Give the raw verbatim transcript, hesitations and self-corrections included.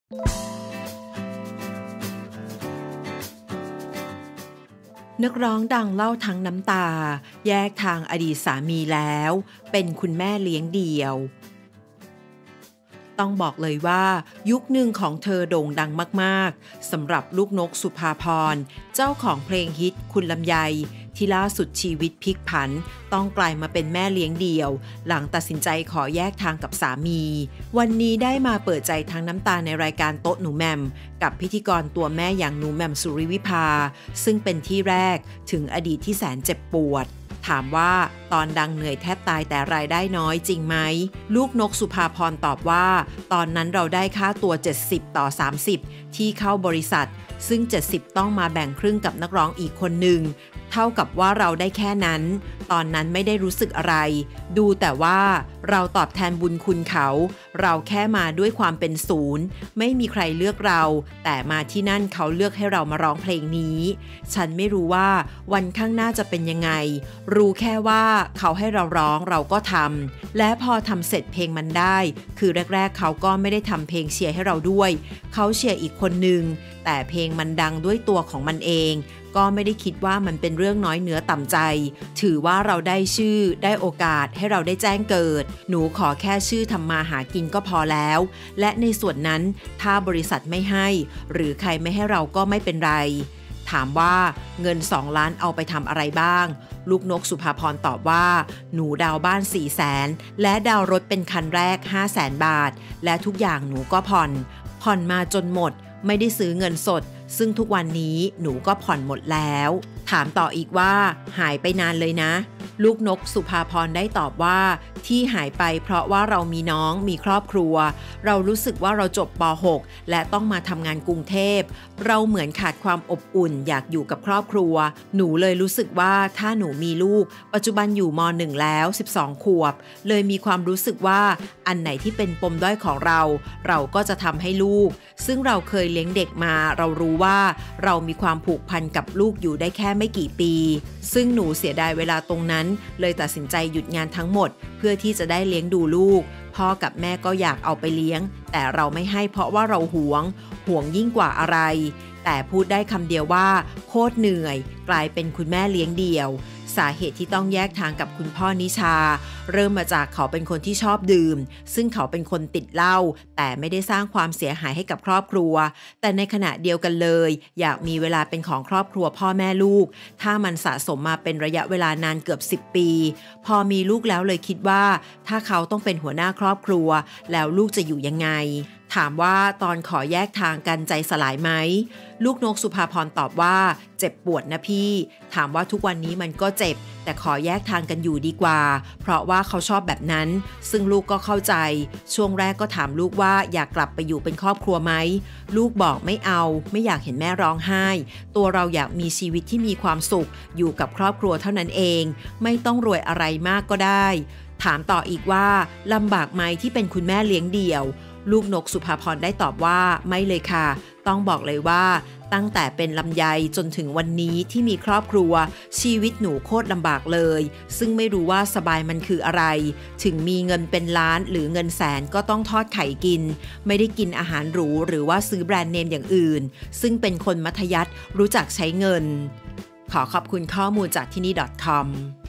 นักร้องดังเล่าทั้งน้ำตาแยกทางอดีตสามีแล้วเป็นคุณแม่เลี้ยงเดี่ยวต้องบอกเลยว่ายุคหนึ่งของเธอโด่งดังมากๆสำหรับลูกนกสุภาพรเจ้าของเพลงฮิตคุณลำไยที่ล่าสุดชีวิตพลิกผันต้องกลายมาเป็นแม่เลี้ยงเดี่ยวหลังตัดสินใจขอแยกทางกับสามีวันนี้ได้มาเปิดใจทั้งน้ำตาในรายการโต๊ะหนูแหม่มกับพิธีกรตัวแม่อย่างหนูแหม่มสุริวิภาซึ่งเป็นที่แรกถึงอดีตที่แสนเจ็บปวดถามว่าตอนดังเหนื่อยแทบตายแต่รายได้น้อยจริงไหมลูกนกสุภาพรตอบว่าตอนนั้นเราได้ค่าตัวเจ็ดสิบต่อสามสิบที่เข้าบริษัทซึ่งเจ็ดสิบต้องมาแบ่งครึ่งกับนักร้องอีกคนหนึ่งเท่ากับว่าเราได้แค่นั้นตอนนั้นไม่ได้รู้สึกอะไรดูแต่ว่าเราตอบแทนบุญคุณเขาเราแค่มาด้วยความเป็นศูนย์ไม่มีใครเลือกเราแต่มาที่นั่นเขาเลือกให้เรามาร้องเพลงนี้ฉันไม่รู้ว่าวันข้างหน้าจะเป็นยังไงรู้แค่ว่าเขาให้เราร้องเราก็ทำและพอทำเสร็จเพลงมันได้คือแรกๆเขาก็ไม่ได้ทำเพลงเชียร์ให้เราด้วยเขาเชียร์อีกคนนึงแต่เพลงมันดังด้วยตัวของมันเองก็ไม่ได้คิดว่ามันเป็นเรื่องน้อยเนื้อต่ำใจถือว่าเราได้ชื่อได้โอกาสให้เราได้แจ้งเกิดหนูขอแค่ชื่อทำมาหากินก็พอแล้วและในส่วนนั้นถ้าบริษัทไม่ให้หรือใครไม่ให้เราก็ไม่เป็นไรถามว่าเงินสองล้านเอาไปทำอะไรบ้างลูกนกสุภาพรตอบว่าหนูดาวบ้านสี่แสนและดาวรถเป็นคันแรกห้าแสนบาทและทุกอย่างหนูก็ผ่อนผ่อนมาจนหมดไม่ได้ซื้อเงินสดซึ่งทุกวันนี้หนูก็ผ่อนหมดแล้วถามต่ออีกว่าหายไปนานเลยนะลูกนกสุภาพรได้ตอบว่าที่หายไปเพราะว่าเรามีน้องมีครอบครัวเรารู้สึกว่าเราจบป หก และต้องมาทำงานกรุงเทพเราเหมือนขาดความอบอุ่นอยากอยู่กับครอบครัวหนูเลยรู้สึกว่าถ้าหนูมีลูกปัจจุบันอยู่ม หนึ่ง แล้วสิบสองขวบเลยมีความรู้สึกว่าอันไหนที่เป็นปมด้อยของเราเราก็จะทำให้ลูกซึ่งเราเคยเลี้ยงเด็กมาเรารู้ว่าเรามีความผูกพันกับลูกอยู่ได้แค่ไม่กี่ปีซึ่งหนูเสียดายเวลาตรงนั้นเลยตัดสินใจหยุดงานทั้งหมดเพื่อที่จะได้เลี้ยงดูลูกพ่อกับแม่ก็อยากเอาไปเลี้ยงแต่เราไม่ให้เพราะว่าเราหวงหวงยิ่งกว่าอะไรแต่พูดได้คำเดียวว่าโคตรเหนื่อยกลายเป็นคุณแม่เลี้ยงเดี่ยวสาเหตุที่ต้องแยกทางกับคุณพ่อนิชาเริ่มมาจากเขาเป็นคนที่ชอบดื่มซึ่งเขาเป็นคนติดเหล้าแต่ไม่ได้สร้างความเสียหายให้กับครอบครัวแต่ในขณะเดียวกันเลยอยากมีเวลาเป็นของครอบครัวพ่อแม่ลูกถ้ามันสะสมมาเป็นระยะเวลานานเกือบสิบปีพอมีลูกแล้วเลยคิดว่าถ้าเขาต้องเป็นหัวหน้าครอบครัวแล้วลูกจะอยู่ยังไงถามว่าตอนขอแยกทางกันใจสลายไหมลูกนกสุภาพรตอบว่าเจ็บปวดนะพี่ถามว่าทุกวันนี้มันก็เจ็บแต่ขอแยกทางกันอยู่ดีกว่าเพราะว่าเขาชอบแบบนั้นซึ่งลูกก็เข้าใจช่วงแรกก็ถามลูกว่าอยากกลับไปอยู่เป็นครอบครัวไหมลูกบอกไม่เอาไม่อยากเห็นแม่ร้องไห้ตัวเราอยากมีชีวิตที่มีความสุขอยู่กับครอบครัวเท่านั้นเองไม่ต้องรวยอะไรมากก็ได้ถามต่ออีกว่าลำบากไหมที่เป็นคุณแม่เลี้ยงเดี่ยวลูกนกสุภาพรได้ตอบว่าไม่เลยค่ะต้องบอกเลยว่าตั้งแต่เป็นลำไยจนถึงวันนี้ที่มีครอบครัวชีวิตหนูโคตรลำบากเลยซึ่งไม่รู้ว่าสบายมันคืออะไรถึงมีเงินเป็นล้านหรือเงินแสนก็ต้องทอดไข่กินไม่ได้กินอาหารหรูหรือว่าซื้อแบรนด์เนมอย่างอื่นซึ่งเป็นคนมัธยัสถ์รู้จักใช้เงินขอขอบคุณข้อมูลจากที่นี่ .com